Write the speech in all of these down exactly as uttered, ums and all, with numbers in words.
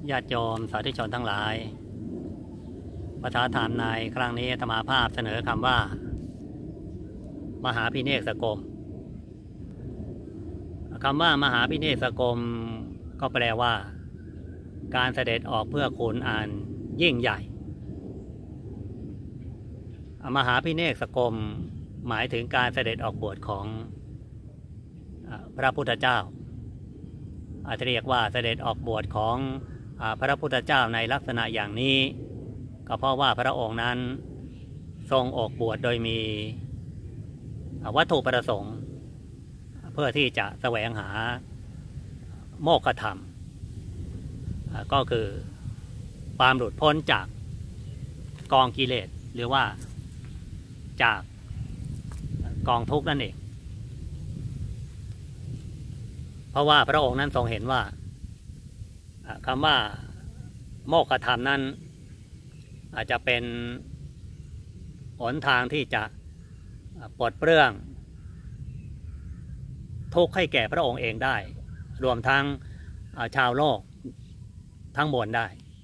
ญาติโยมสาธุชนทั้งหลายประธานธรรมในครั้งนี้อาตมาภาพเสนอคำว่ามหาพิเนศกรมคำว่ามหาพิเนศกรมก็แปลว่าการเสด็จออกเพื่อคุณอันยิ่งใหญ่มหาพิเนศกรมหมายถึงการเสด็จออกบวชของพระพุทธเจ้าอาจจะเรียกว่าเสด็จออกบวชของพระพุทธเจ้าในลักษณะอย่างนี้ก็เพราะว่าพระองค์นั้นทรงออกบวชโดยมีวัตถุประสงค์เพื่อที่จะแสวงหาโมกขธรรมก็คือความหลุดพ้นจากกองกิเลสหรือว่าจากกองทุกข์นั่นเองเพราะว่าพระองค์นั้นทรงเห็นว่าคำว่าโมกขธรรมนั้นอาจจะเป็นหนทางที่จะปลดเปลื้องทุกข์ให้แก่พระองค์เองได้รวมทั้งชาวโลกทั้งมวลได้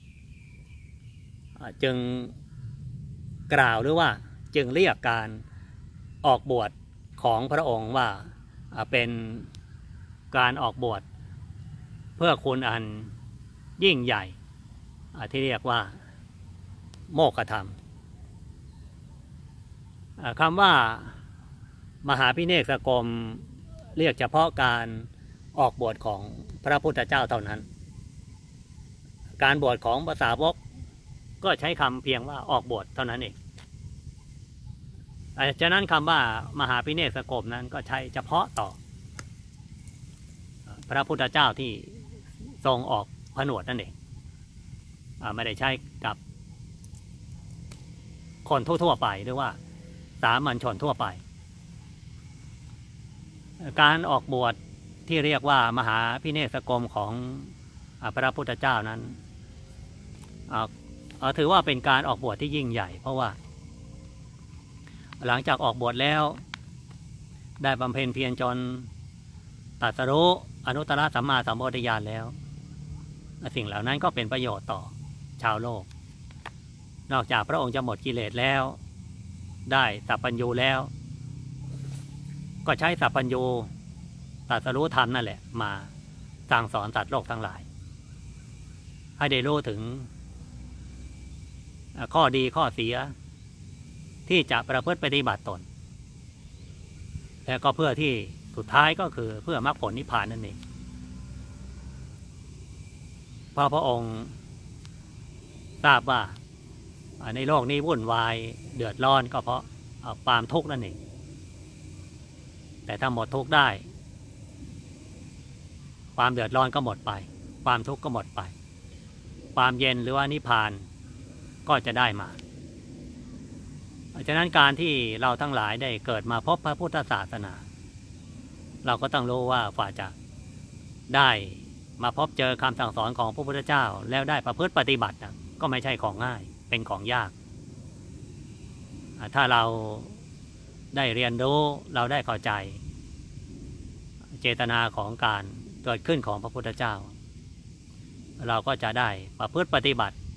จึงกล่าวหรือว่าจึงเรียกการออกบวชของพระองค์ว่าเป็นการออกบวชเพื่อคุณอันยิ่งใหญ่ที่เรียกว่าโมกขธรรมคำว่ามหาพิเนศกรมเรียกเฉพาะการออกบวชของพระพุทธเจ้าเท่านั้นการบวชของภาษาวกก็ใช้คำเพียงว่าออกบวชเท่านั้นเองฉะนั้นคำว่ามหาพิเนศกรมนั้นก็ใช้เฉพาะต่อพระพุทธเจ้าที่ทรงออกผนวดนั่นเองไม่ได้ใช้กับคนทั่วๆไปหรือว่าสามัญชนทั่วไปการออกบวชที่เรียกว่ามหาพิเนศกรมของพระพุทธเจ้านั้นถือว่าเป็นการออกบวชที่ยิ่งใหญ่เพราะว่าหลังจากออกบวชแล้วได้บำเพ็ญเพียรจนตรัสรู้อนุตตรสัมมาสัมโพธิญาณแล้วสิ่งเหล่านั้นก็เป็นประโยชน์ต่อชาวโลกนอกจากพระองค์จะหมดกิเลสแล้วได้สัพพัญญูแล้วก็ใช้สัพพัญญูตรัสรู้ธรรมนั่นแหละมาสั่งสอนสัตว์โลกทั้งหลายให้ได้รู้ถึงข้อดีข้อเสียที่จะประพฤติปฏิบัติตนและก็เพื่อที่สุดท้ายก็คือเพื่อมรรคผลนิพพานนั่นเองเพราะพระองค์ทราบว่าในโลกนี้วุ่นวายเดือดร้อนก็เพราะความทุกข์นั่นเองแต่ถ้าหมดทุกข์ได้ความเดือดร้อนก็หมดไปความทุกข์ก็หมดไปความเย็นหรือว่านิพพานก็จะได้มาฉะนั้นการที่เราทั้งหลายได้เกิดมาพบพระพุทธศาสนาเราก็ต้องรู้ว่าฝ่าจะได้มาพบเจอคำสั่งสอนของพระพุทธเจ้าแล้วได้ประพฤติปฏิบัติก็ไม่ใช่ของง่ายเป็นของยากถ้าเราได้เรียนรู้เราได้เข้าใจเจตนาของการเกิดขึ้นของพระพุทธเจ้าเราก็จะได้ประพฤติปฏิบัติ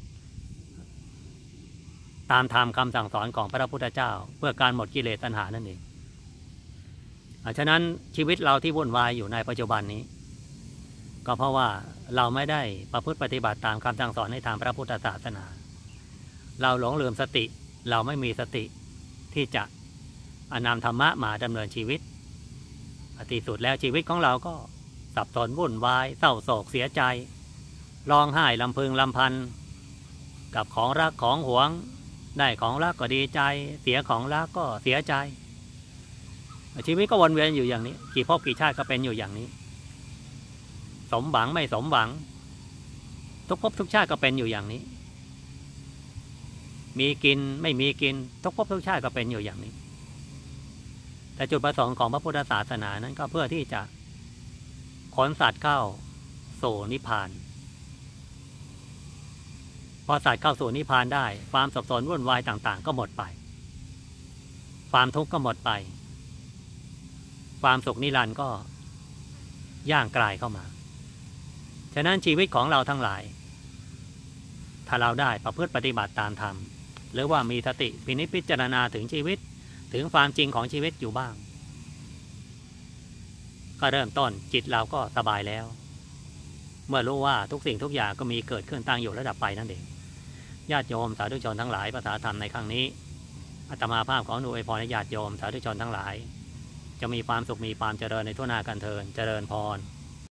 ตามธรรมคำสั่งสอนของพระพุทธเจ้าเพื่อการหมดกิเลสตัณหานั่นเองฉะนั้นชีวิตเราที่วุ่นวายอยู่ในปัจจุบันนี้ก็เพราะว่าเราไม่ได้ประพฤติปฏิบัติตามคำสั่งสอนในทางพระพุทธศาสนาเราหลงลืมสติเราไม่มีสติที่จะนำธรรมะมาดำเนินชีวิตที่สุดแล้วชีวิตของเราก็สับสนวุ่นวายเศร้าโศกเสียใจร้องไห้ลำพึงลำพันกับของรักของหวงได้ของรักก็ดีใจเสียของรักก็เสียใจชีวิตก็วนเวียนอยู่อย่างนี้กี่ภพกี่ชาติก็เป็นอยู่อย่างนี้สมหวังไม่สมหวังทุกภพทุกชาติก็เป็นอยู่อย่างนี้มีกินไม่มีกินทุกภพทุกชาติก็เป็นอยู่อย่างนี้แต่จุดประสงค์ของพระพุทธศาสนานั้นก็เพื่อที่จะขนสัตว์เข้าสู่นิพพานพอสัตว์เข้าสู่นิพพานได้ความสับสนวุ่นวายต่างๆก็หมดไปความทุกข์ก็หมดไปความสุขนิรันดร์ก็ย่างกลายเข้ามาฉะนั้นชีวิตของเราทั้งหลายถ้าเราได้ประพฤติปฏิบัติตามธรรมหรือว่ามีสติพินิจพิจารณาถึงชีวิตถึงความจริงของชีวิตอยู่บ้างก็เริ่มต้นจิตเราก็สบายแล้วเมื่อรู้ว่าทุกสิ่งทุกอย่างก็มีเกิดขึ้นตั้งอยู่ระดับไปนั่นเองญาติโยมสาธุชนทั้งหลายภาษาธรรมในครั้งนี้อาตมาภาพของหนูอวยพรให้ญาติโยมสาธุชนทั้งหลายจะมีความสุขมีความเจริญในทั่วหน้ากันเทินเจริญพร